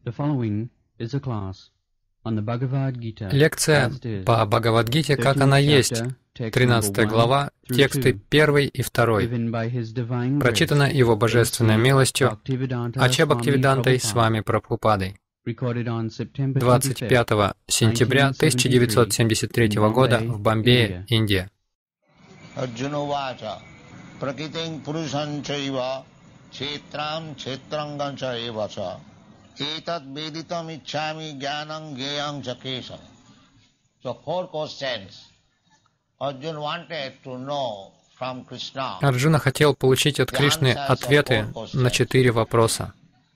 Лекция по Бхагавад-гите, как она есть, 13 глава, тексты 1 и 2, прочитана Его Божественной милостью Ача Бхактивидантой с вами Прабхупадой 25 сентября 1973 года в Бомбее, Индия. Арджуна хотел получить от Кришны ответы на 4 вопроса.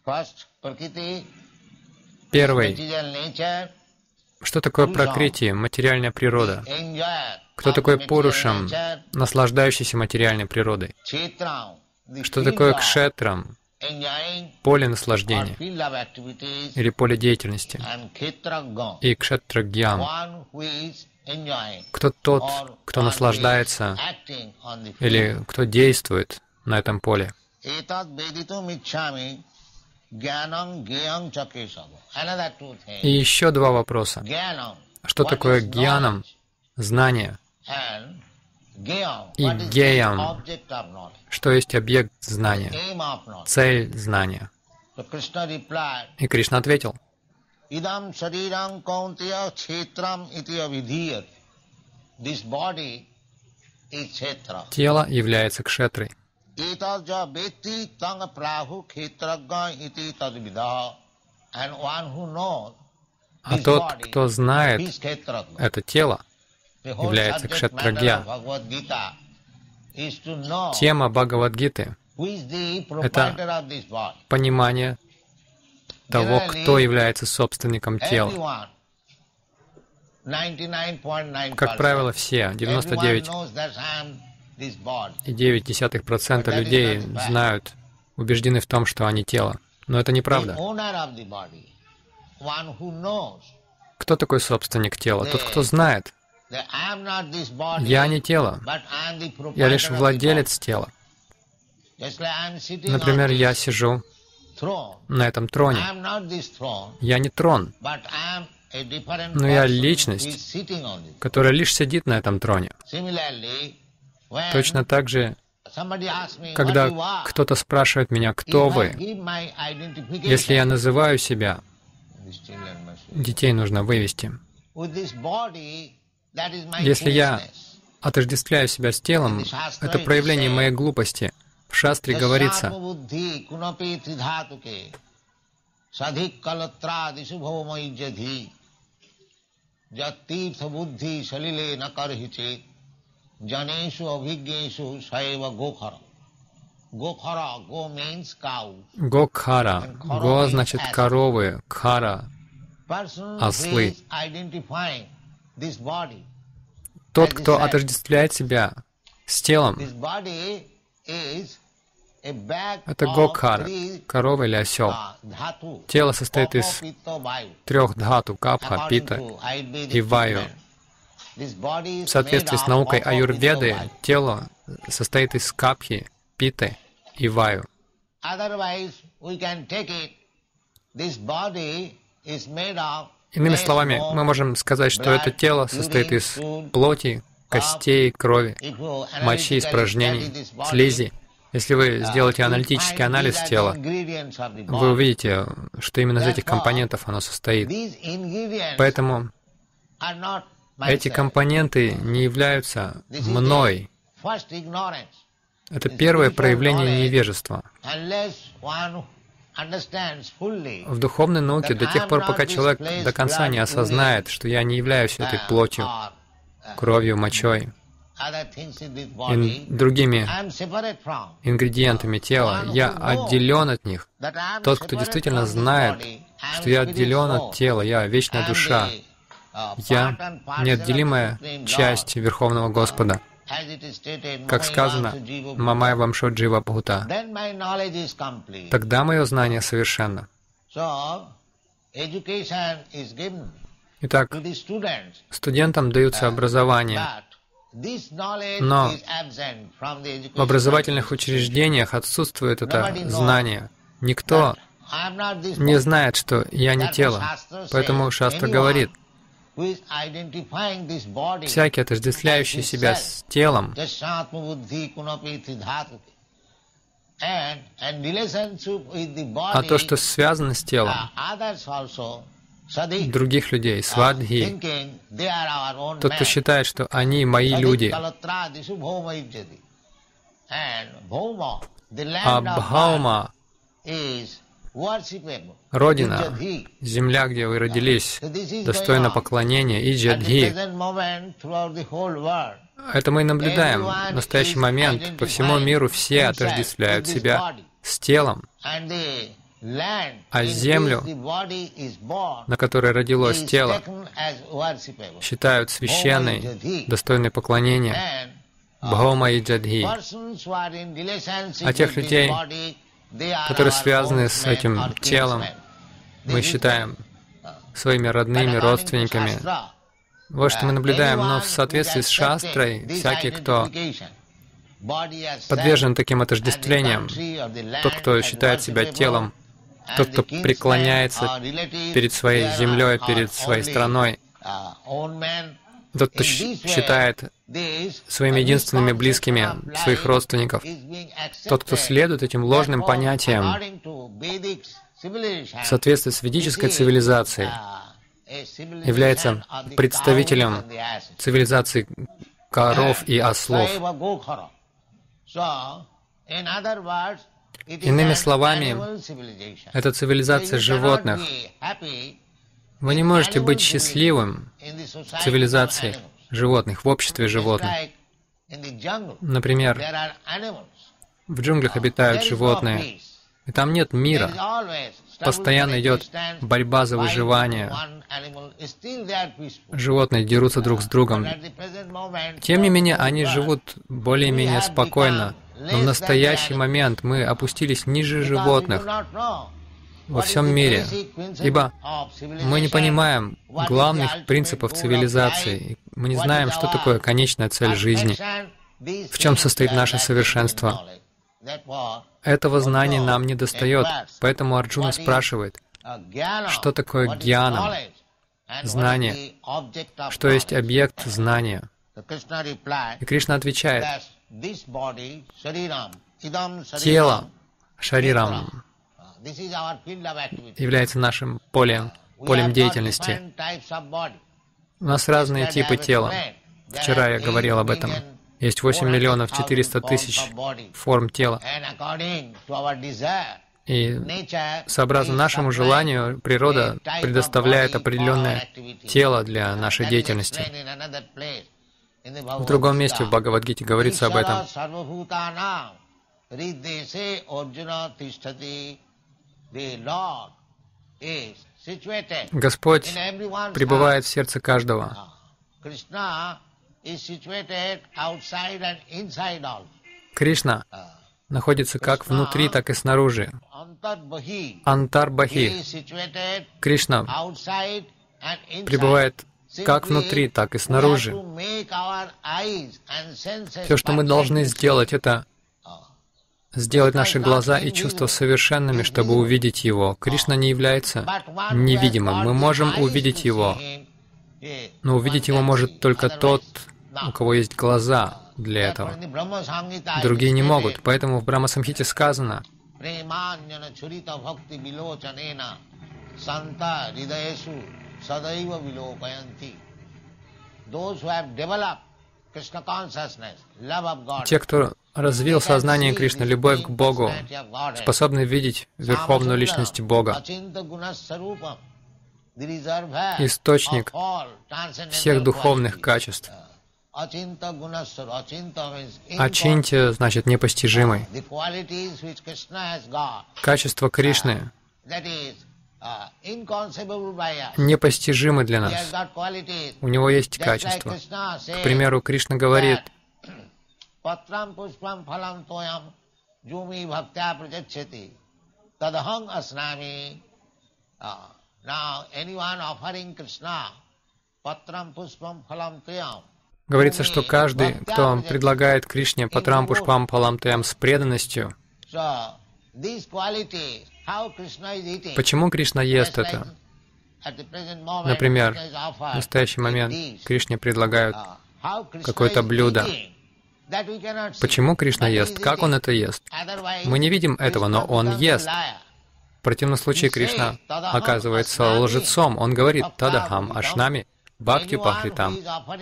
Первый. Что такое пракрити, материальная природа? Кто такой Пурушам, наслаждающийся материальной природой? Что такое кшетрам, поле наслаждения или поле деятельности? И кшетрагьям. Кто тот, кто наслаждается или кто действует на этом поле? И еще 2 вопроса. Что такое гьянам, знание? И геям, что есть объект знания, цель знания? И Кришна ответил: тело является кшетрой. А тот, кто знает это тело, является кшетрагья. Тема Бхагавад-гиты — это понимание того, кто является собственником тела. Как правило, все, 99,9% людей знают, убеждены в том, что они тело. Но это неправда. Кто такой собственник тела? Тот, кто знает. Я не тело. Я лишь владелец тела. Например, я сижу на этом троне. Я не трон, но я личность, которая лишь сидит на этом троне. Точно так же, когда кто-то спрашивает меня, кто вы, если я называю себя, детей нужно вывести. Если я отождествляю себя с телом, это проявление моей глупости. В шастре говорится: Гокхара. Го значит коровы, кхара — ослы. Тот, кто отождествляет себя с телом, это гокхара, корова или осел. Тело состоит из 3 дхату — капха, пита и ваю. В соответствии с наукой аюрведы, тело состоит из капхи, питы и ваю. Иными словами, мы можем сказать, что это тело состоит из плоти, костей, крови, мочи, испражнений, слизи. Если вы сделаете аналитический анализ тела, вы увидите, что именно из этих компонентов оно состоит. Поэтому эти компоненты не являются мной. Это первое проявление невежества. В духовной науке до тех пор, пока человек до конца не осознает, что я не являюсь этой плотью, кровью, мочой и другими ингредиентами тела, я отделен от них. Тот, кто действительно знает, что я отделен от тела, я вечная душа, я неотделимая часть Верховного Господа. Как сказано, «Мамай вамшо джива бхута». Тогда мое знание совершенно. Итак, студентам даются образование, но в образовательных учреждениях отсутствует это знание. Никто не знает, что я не тело. Поэтому Шастра говорит, всякий, отождествляющий себя с телом, а то, что связано с телом, других людей, свадхи, тот, кто считает, что они мои люди, а Бхаума, Родина, земля, где вы родились, достойна поклонения, и Джадхи. Это мы наблюдаем. В настоящий момент по всему миру все отождествляют себя с телом, а землю, на которой родилось тело, считают священной, достойной поклонения, Бхаума и Джадхи. А тех людей, которые связаны с этим телом, мы считаем своими родными, родственниками. Вот что мы наблюдаем, но в соответствии с Шастрой, всякий, кто подвержен таким отождествлениям, тот, кто считает себя телом, тот, кто преклоняется перед своей землей, перед своей страной, тот, кто считает своими единственными близкими своих родственников, тот, кто следует этим ложным понятиям в соответствии с ведической цивилизацией, является представителем цивилизации коров и ослов. Иными словами, это цивилизация животных. Вы не можете быть счастливым в цивилизации животных, в обществе животных. Например, в джунглях обитают животные, и там нет мира. Постоянно идет борьба за выживание. Животные дерутся друг с другом. Тем не менее, они живут более-менее спокойно. Но в настоящий момент мы опустились ниже животных во всем мире, ибо мы не понимаем главных принципов цивилизации. Мы не знаем, что такое конечная цель жизни, в чем состоит наше совершенство. Этого знания нам не достает, поэтому Арджуна спрашивает, что такое гьяна, знание, что есть объект знания. И Кришна отвечает, тело, шарирам, является нашим полем деятельности. У нас разные типы тела. Вчера я говорил об этом. Есть 8 миллионов 400 тысяч форм тела. И сообразно нашему желанию природа предоставляет определенное тело для нашей деятельности. В другом месте в Бхагавад-гите говорится об этом. Господь пребывает в сердце каждого. Кришна находится как внутри, так и снаружи. Антар-бахи. Кришна пребывает как внутри, так и снаружи. Все, что мы должны сделать, это сделать наши глаза и чувства совершенными, чтобы увидеть Его. Кришна не является невидимым. Мы можем увидеть Его, но увидеть Его может только тот, у кого есть глаза для этого. Другие не могут. Поэтому в Брахма-самхите сказано, те, кто развил сознание Кришны, любовь к Богу, способны видеть Верховную Личность Бога, источник всех духовных качеств. Ачинтя значит непостижимый. Качества Кришны непостижимы для нас. У него есть качества. К примеру, Кришна говорит, говорится, что каждый, кто предлагает Кришне патрам пушпам палам таям с преданностью, Почему Кришна ест это? Например, в настоящий момент Кришне предлагают какое-то блюдо. Почему Кришна ест? Как он это ест? Мы не видим этого, но он ест. В противном случае Кришна оказывается лжецом. Он говорит «Тадахам ашнами бхактью пахритам».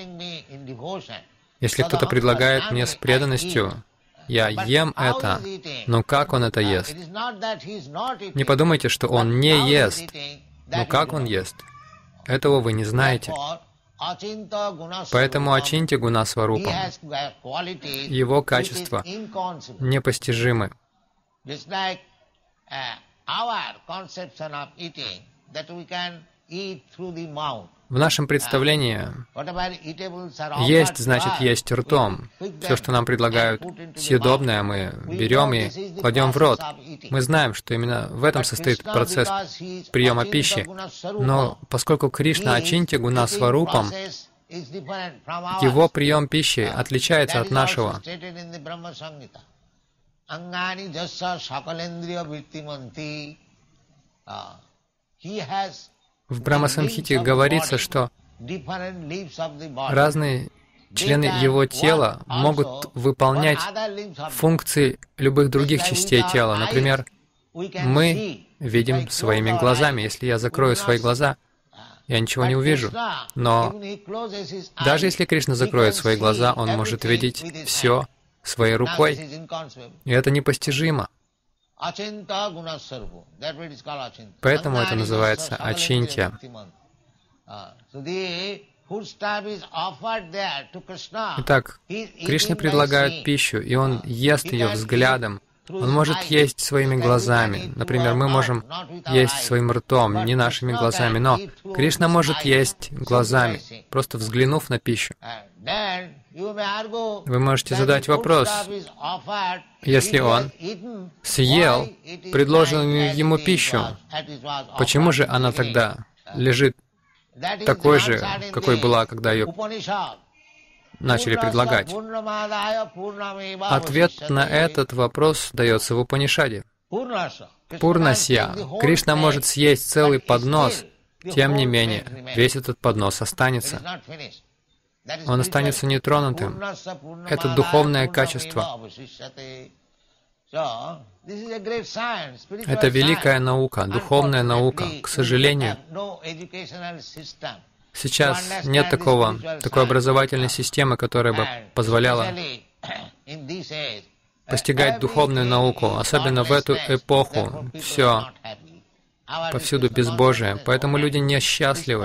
Если кто-то предлагает мне с преданностью, я ем это, но как он это ест? Не подумайте, что он не ест. Но как он ест? Этого вы не знаете. Поэтому ачинтя гуна сварупам. Его качества непостижимы. В нашем представлении есть, значит, есть ртом. Все, что нам предлагают съедобное, мы берем и кладем в рот. Мы знаем, что именно в этом состоит процесс приема пищи. Но поскольку Кришна ачинтя гуна сварупам, его прием пищи отличается от нашего. В Брахма-самхите говорится, что разные члены его тела могут выполнять функции любых других частей тела. Например, мы видим своими глазами. Если я закрою свои глаза, я ничего не увижу. Но даже если Кришна закроет свои глаза, он может видеть все своей рукой. И это непостижимо. Поэтому это называется ачинтья. Итак, Кришне предлагают пищу, и он ест ее взглядом. Он может есть своими глазами. Например, мы можем есть своим ртом, не нашими глазами, но Кришна может есть глазами, просто взглянув на пищу. Вы можете задать вопрос, если он съел предложенную ему пищу, почему же она тогда лежит такой же, какой была, когда ее начали предлагать? Ответ на этот вопрос дается в Упанишаде. Пурнасья. Кришна может съесть целый поднос, тем не менее, весь этот поднос останется. Он останется нетронутым. Это духовное качество. Это великая наука, духовная наука. К сожалению, сейчас нет такой образовательной системы, которая бы позволяла постигать духовную науку, особенно в эту эпоху. Все повсюду безбожие, поэтому люди несчастливы.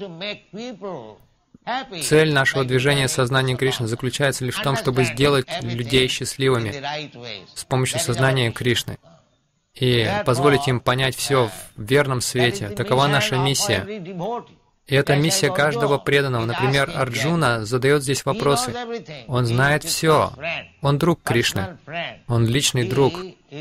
Цель нашего движения сознания Кришны заключается лишь в том, чтобы сделать людей счастливыми с помощью сознания Кришны и позволить им понять все в верном свете. Такова наша миссия. И это миссия каждого преданного. Например, Арджуна задает здесь вопросы. Он знает все. Он друг Кришны. Он личный друг.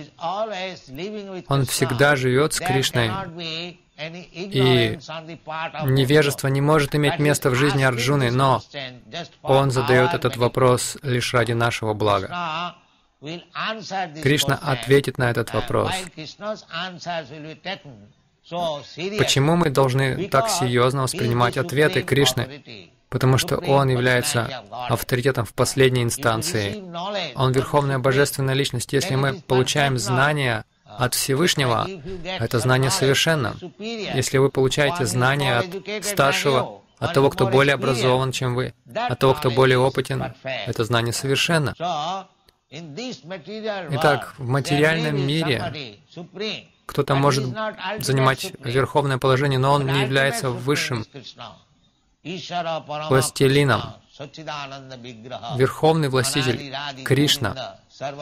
Он всегда живет с Кришной. И невежество не может иметь места в жизни Арджуны, но он задает этот вопрос лишь ради нашего блага. Кришна ответит на этот вопрос. Почему мы должны так серьезно воспринимать ответы Кришны? Потому что Он является авторитетом в последней инстанции. Он Верховная Божественная Личность. Если мы получаем знания от Всевышнего, это знание совершенно. Если вы получаете знания от старшего, от того, кто более образован, чем вы, от того, кто более опытен, это знание совершенно. Итак, в материальном мире кто-то может занимать верховное положение, но он не является высшим властелином. Верховный властитель Кришна.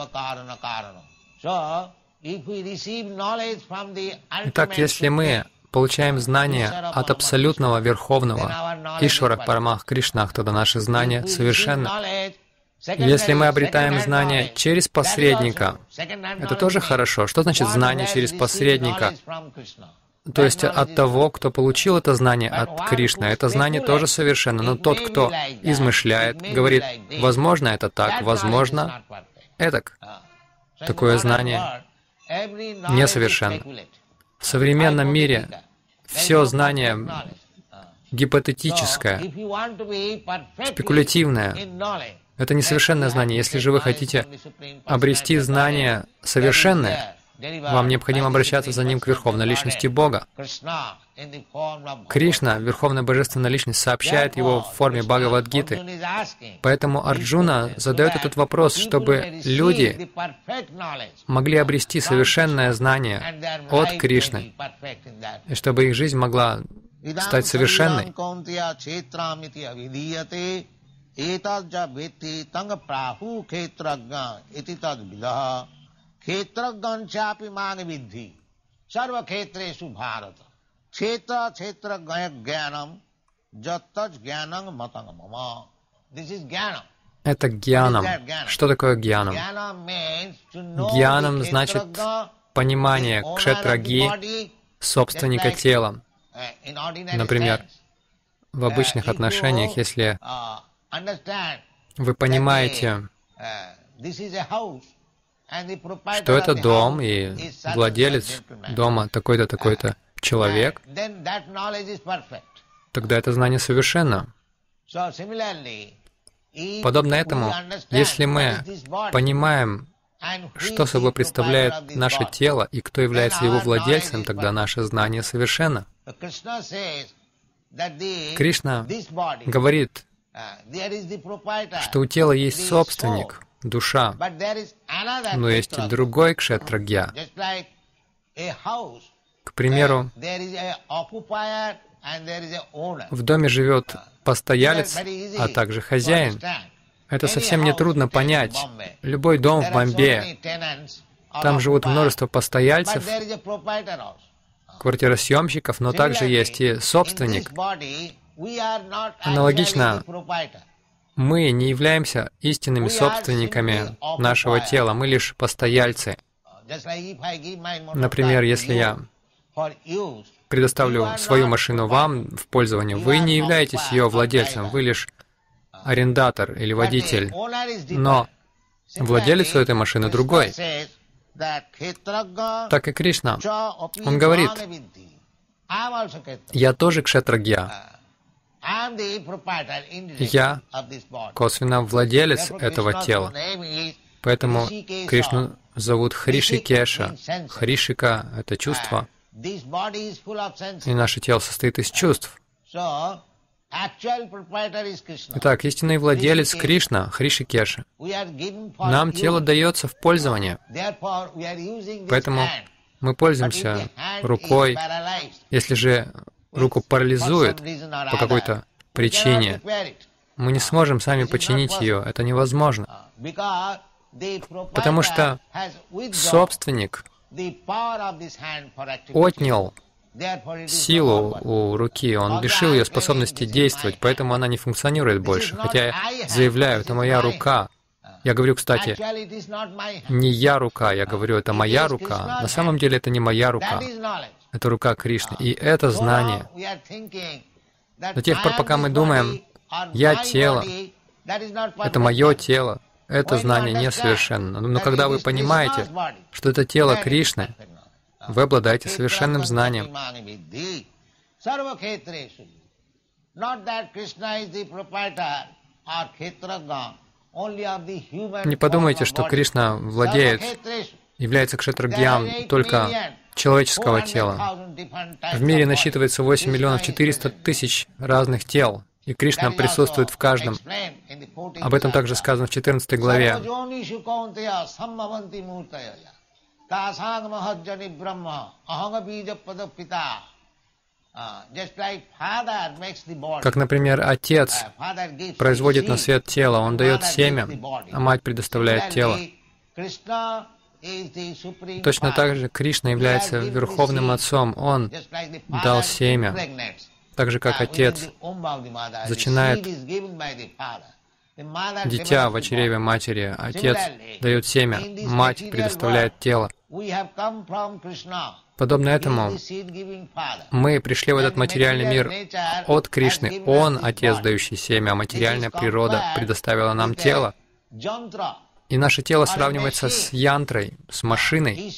Итак, если мы получаем знания от абсолютного Верховного Ишвара Парамах Кришнах, тогда наши знания совершенны. Если мы обретаем знания через посредника, это тоже хорошо. Что значит знание через посредника? То есть от того, кто получил это знание от Кришны. Это знание тоже совершенно. Но тот, кто измышляет, говорит, возможно, это так, возможно, этак. Такое знание несовершенно. В современном мире все знание гипотетическое, спекулятивное. Это несовершенное знание. Если же вы хотите обрести знание совершенное, вам необходимо обращаться за ним к Верховной Личности Бога. Кришна, Верховная Божественная Личность, сообщает его в форме Бхагавад-гиты. Поэтому Арджуна задает этот вопрос, чтобы люди могли обрести совершенное знание от Кришны, и чтобы их жизнь могла стать совершенной. Это гьянам. Что такое гьянам? Гьянам значит понимание кшетраги, собственника тела. Например, в обычных отношениях, если вы понимаете, что это дом, и владелец дома такой-то, такой-то человек, тогда это знание совершенно. Подобно этому, если мы понимаем, что собой представляет наше тело и кто является его владельцем, тогда наше знание совершенно. Кришна говорит, что у тела есть собственник, душа, но есть и другой кшетрагья. К примеру, в доме живет постоялец, а также хозяин. Это совсем не трудно понять. Любой дом в Бомбее, там живут множество постояльцев, квартиросъемщиков, но также есть и собственник. Аналогично, мы не являемся истинными собственниками нашего тела, мы лишь постояльцы. Например, если я предоставлю свою машину вам в пользование, вы не являетесь ее владельцем, вы лишь арендатор или водитель, но владелец этой машины другой. Так и Кришна, он говорит, я тоже кшетрагья, я косвенно владелец этого тела. Поэтому Кришну зовут Хришикеша. Хришика — это чувство, и наше тело состоит из чувств. Итак, истинный владелец Кришна, Хришикеша. Нам тело дается в пользование, поэтому мы пользуемся рукой. Если же руку парализует по какой-то причине, мы не сможем сами починить ее, это невозможно. Потому что собственник отнял силу у руки, он лишил ее способности действовать, поэтому она не функционирует больше. Хотя я заявляю, это моя рука. Я говорю, кстати, не я рука, я говорю, это моя рука. На самом деле это не моя рука, это рука Кришны. И это знание. До тех пор, пока мы думаем, я тело, это мое тело, это знание несовершенно. Но когда вы понимаете, что это тело Кришны, вы обладаете совершенным знанием. Не подумайте, что Кришна владеет, является кшетрагьям только человеческого тела. В мире насчитывается 8 миллионов 400 тысяч разных тел, и Кришна присутствует в каждом. Об этом также сказано в 14 главе. Как, например, отец производит на свет тело, он дает семя, а мать предоставляет тело. Точно так же Кришна является Верховным Отцом, Он дал семя, так же как Отец зачинает дитя в чреве матери, Отец дает семя, Мать предоставляет тело. Подобно этому, мы пришли в этот материальный мир от Кришны. Он — Отец, дающий семя, а материальная природа предоставила нам тело. И наше тело сравнивается с янтрой, с машиной.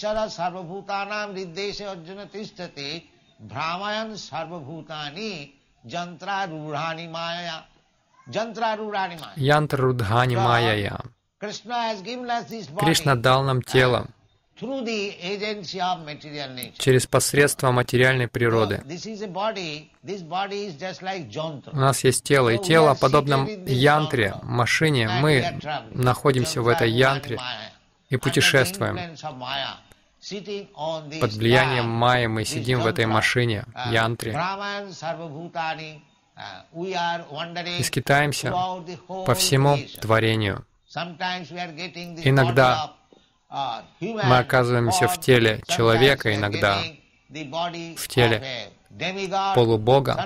Янтра-рудхани майя. Кришна дал нам тело через посредство материальной природы. У нас есть тело, и тело, подобно янтре, машине, мы находимся в этой янтре и путешествуем. Под влиянием майи мы сидим в этой машине, янтре, и скитаемся по всему творению. Иногда мы оказываемся в теле человека, иногда в теле полубога,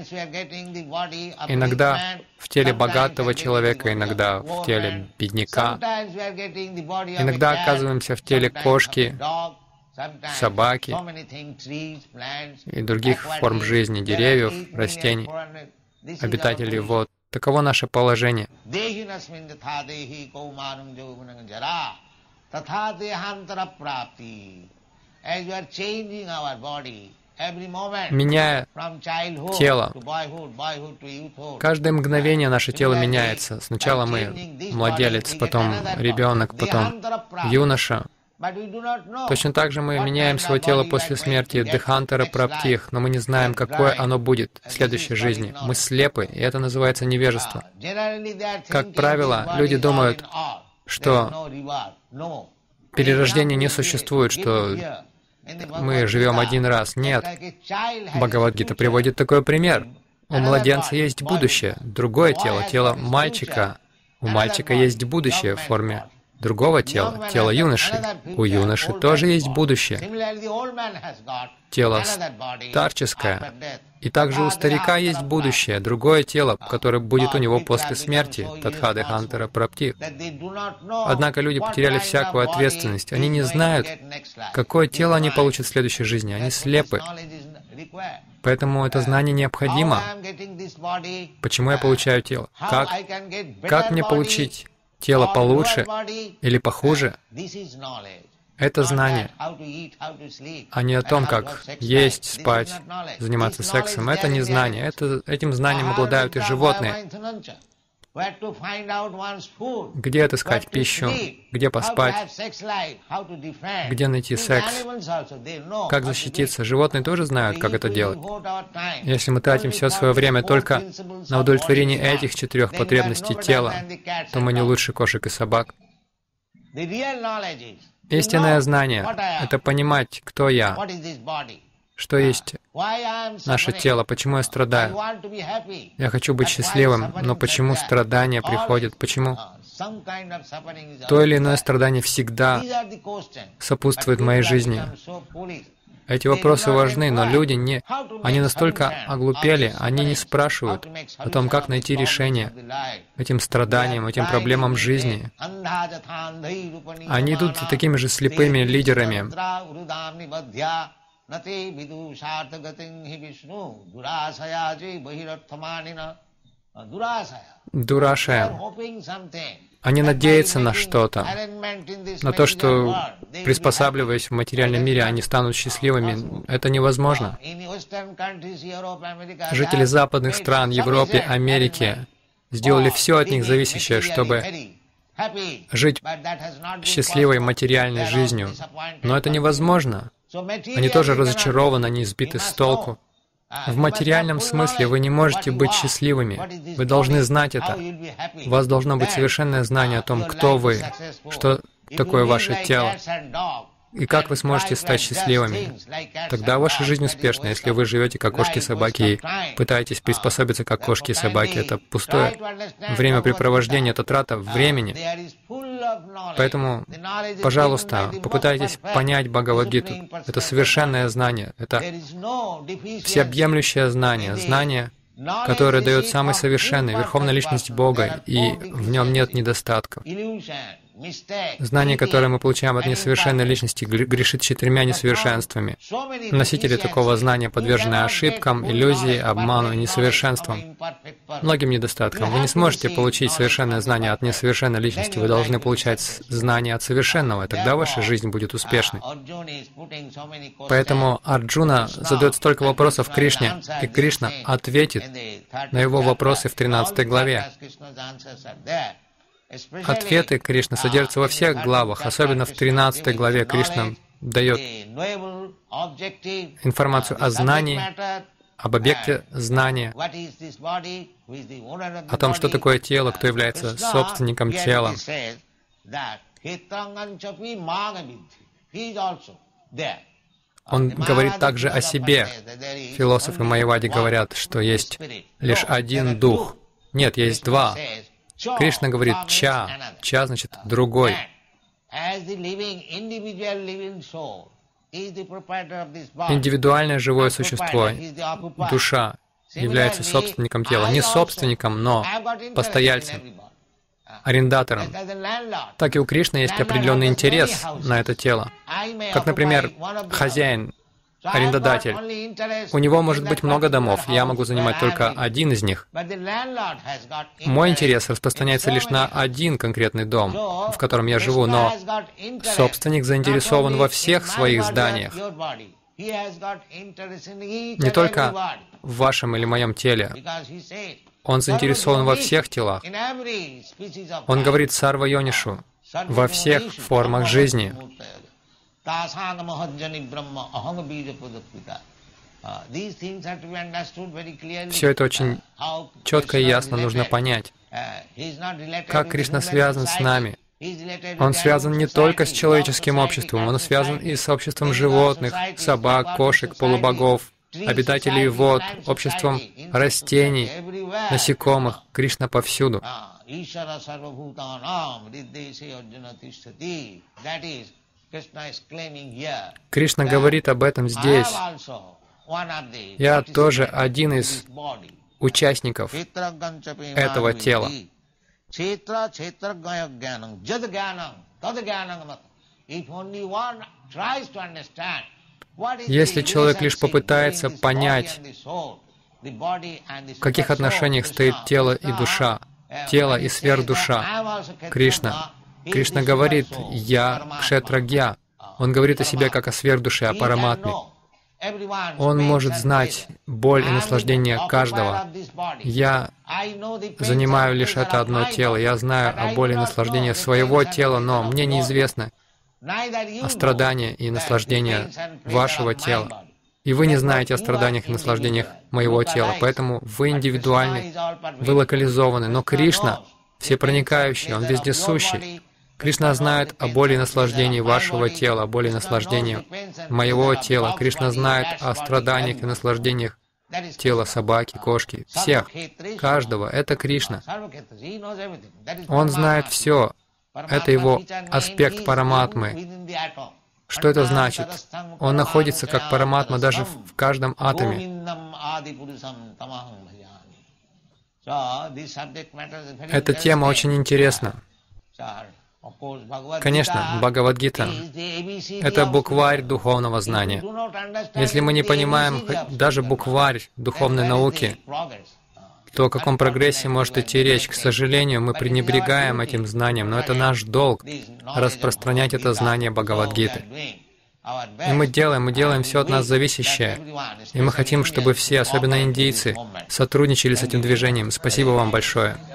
иногда в теле богатого человека, иногда в теле бедняка, иногда оказываемся в теле кошки, собаки и других форм жизни, деревьев, растений, обитателей вод. Таково наше положение. Меняя тело, каждое мгновение наше тело меняется. Сначала мы младенец, потом ребенок, потом юноша. Точно так же мы меняем свое тело после смерти, дхантара праптих, но мы не знаем, какое оно будет в следующей жизни. Мы слепы, и это называется невежество. Как правило, люди думают, что перерождения не существует, что мы живем один раз. Нет. Бхагавад-гита приводит такой пример. У младенца есть будущее, другое тело, тело мальчика. У мальчика есть будущее в форме другого тела, тело юноши. У юноши тоже есть будущее, тело старческое. И также у старика есть будущее, другое тело, которое будет у него после смерти, Тадха Дхантара Праптих. Однако люди потеряли всякую ответственность. Они не знают, какое тело они получат в следующей жизни. Они слепы. Поэтому это знание необходимо. Почему я получаю тело? Как мне получить тело получше или похуже? Это знание, а не о том, как есть, спать, заниматься сексом. Это не знание. Этим знанием обладают и животные. Где отыскать пищу, где поспать, где найти секс, как защититься. Животные тоже знают, как это делать. Если мы тратим все свое время только на удовлетворение этих 4 потребностей тела, то мы не лучше кошек и собак. Истинное знание — это понимать, кто я, что есть наше тело, почему я страдаю. Я хочу быть счастливым, но почему страдания приходят? Почему то или иное страдание всегда сопутствует моей жизни? Эти вопросы важны, но люди они настолько оглупели, они не спрашивают о том, как найти решение этим страданиям, этим проблемам жизни. Они идут за такими же слепыми лидерами. Дурашая. Они надеются на что-то, на то, что, приспосабливаясь в материальном мире, они станут счастливыми. Это невозможно. Жители западных стран, Европы, Америки сделали все от них зависящее, чтобы жить счастливой материальной жизнью. Но это невозможно. Они тоже разочарованы, они сбиты с толку. В материальном смысле вы не можете быть счастливыми. Вы должны знать это. У вас должно быть совершенное знание о том, кто вы, что такое ваше тело, и как вы сможете стать счастливыми. Тогда ваша жизнь успешна. Если вы живете как кошки и собаки и пытаетесь приспособиться как кошки и собаки, это пустое времяпрепровождение, это трата времени. Поэтому, пожалуйста, попытайтесь понять Бхагавад-гиту. Это совершенное знание, это всеобъемлющее знание, знание, которое дает самый совершенный, верховная личность Бога, и в нем нет недостатков. Знание, которое мы получаем от несовершенной личности, грешит 4 несовершенствами. Носители такого знания подвержены ошибкам, иллюзии, обману и несовершенствам. многим недостаткам. Вы не сможете получить совершенное знание от несовершенной личности. Вы должны получать знание от совершенного, и тогда ваша жизнь будет успешной. Поэтому Арджуна задает столько вопросов Кришне, и Кришна ответит на его вопросы в 13 главе. Ответы Кришны содержатся во всех главах, особенно в 13 главе Кришна дает информацию о знании, об объекте знания, о том, что такое тело, кто является собственником тела. Он говорит также о себе. Философы Майявади говорят, что есть лишь один дух. Нет, есть два. Кришна говорит «ча». «Ча» значит «другой». Индивидуальное живое существо, душа, является собственником тела. Не собственником, но постояльцем, арендатором. Так и у Кришны есть определенный интерес на это тело. Как, например, хозяин, арендодатель. У него может быть много домов, я могу занимать только один из них. Мой интерес распространяется лишь на один конкретный дом, в котором я живу, но собственник заинтересован во всех своих зданиях. Не только в вашем или моем теле. Он заинтересован во всех телах. Он говорит «сарва йонишу» во всех формах жизни. Все это очень четко и ясно нужно понять. Как Кришна связан с нами? Он связан не только с человеческим обществом, он связан и с обществом животных, собак, кошек, полубогов, обитателей вод, обществом растений, насекомых. Кришна повсюду. Кришна говорит об этом здесь. Я тоже один из участников этого тела. Если человек лишь попытается понять, в каких отношениях стоит тело и душа, тело и сверхдуша, Кришна говорит «Я Кшетрагья». Он говорит о себе как о сверхдуше, о параматме. Он может знать боль и наслаждение каждого. Я занимаю лишь это одно тело. Я знаю о боли и наслаждении своего тела, но мне неизвестно о страдании и наслаждении вашего тела. И вы не знаете о страданиях и наслаждениях моего тела. Поэтому вы индивидуальны, вы локализованы. Но Кришна всепроникающий, Он вездесущий. Кришна знает о боли и наслаждении вашего тела, о боли и наслаждении моего тела. Кришна знает о страданиях и наслаждениях тела собаки, кошки, всех, каждого. Это Кришна. Он знает все. Это его аспект параматмы. Что это значит? Он находится как параматма даже в каждом атоме. Эта тема очень интересна. Конечно, Бхагавад-гита — это букварь духовного знания. Если мы не понимаем даже букварь духовной науки, то о каком прогрессе может идти речь? К сожалению, мы пренебрегаем этим знанием, но это наш долг — распространять это знание Бхагавад-гиты. И мы делаем все от нас зависящее. И мы хотим, чтобы все, особенно индийцы, сотрудничали с этим движением. Спасибо вам большое.